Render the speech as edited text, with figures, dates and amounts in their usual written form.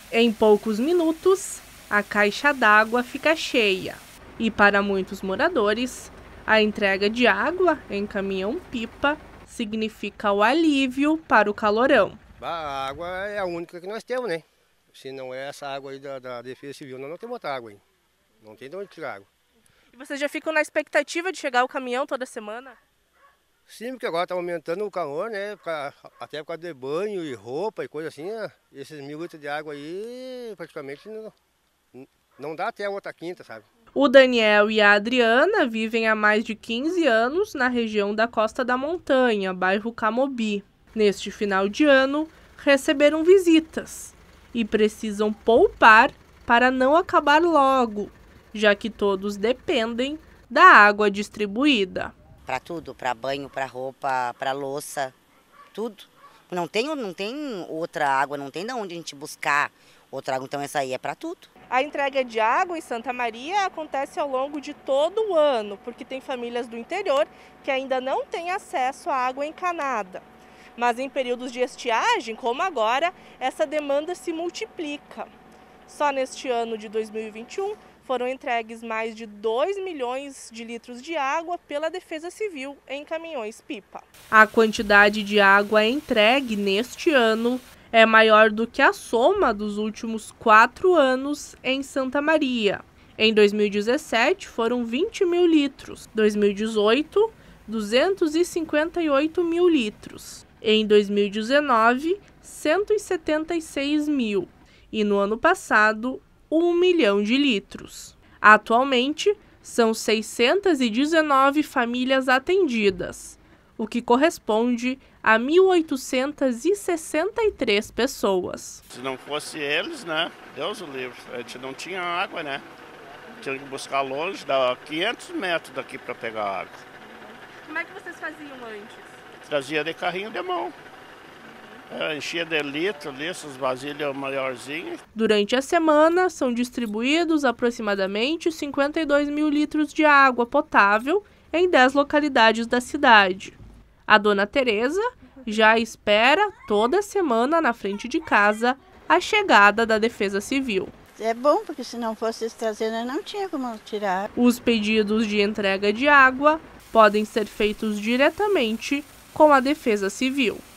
Em poucos minutos, a caixa d'água fica cheia e, para muitos moradores, a entrega de água em caminhão-pipa significa o alívio para o calorão. A água é a única que nós temos, né? Se não é essa água aí da Defesa Civil, nós não temos outra água aí. Não tem de onde tirar água. E vocês já ficam na expectativa de chegar o caminhão toda semana? Sim, porque agora está aumentando o calor, né? Até por causa de banho e roupa e coisa assim, né? Esses 1.000 litros de água aí praticamente não dá até a outra quinta, sabe? O Daniel e a Adriana vivem há mais de 15 anos na região da Costa da Montanha, bairro Camobi. Neste final de ano, receberam visitas e precisam poupar para não acabar logo, já que todos dependem da água distribuída. Para tudo, para banho, para roupa, para louça, tudo. Não tem outra água, não tem de onde a gente buscar outra água, então essa aí é para tudo. A entrega de água em Santa Maria acontece ao longo de todo o ano, porque tem famílias do interior que ainda não têm acesso à água encanada. Mas em períodos de estiagem, como agora, essa demanda se multiplica. Só neste ano de 2021, foram entregues mais de 2 milhões de litros de água pela Defesa Civil em caminhões-pipa. A quantidade de água entregue neste ano é maior do que a soma dos últimos 4 anos em Santa Maria. Em 2017, foram 20 mil litros. 2018, 258 mil litros. Em 2019, 176 mil. E no ano passado, 1 milhão de litros. Atualmente, são 619 famílias atendidas, o que corresponde a 1.863 pessoas. Se não fosse eles, né? Deus o livre, a gente não tinha água, né? Tinha que buscar longe, dava 500 metros daqui para pegar água. Como é que vocês faziam antes? Trazia de carrinho de mão. Enchia de litro ali, essas vasilhas maiorzinhas. Durante a semana, são distribuídos aproximadamente 52 mil litros de água potável em 10 localidades da cidade. A dona Tereza já espera toda semana na frente de casa a chegada da Defesa Civil. É bom, porque se não fosse eles trazendo, não tinha como tirar. Os pedidos de entrega de água podem ser feitos diretamente com a Defesa Civil.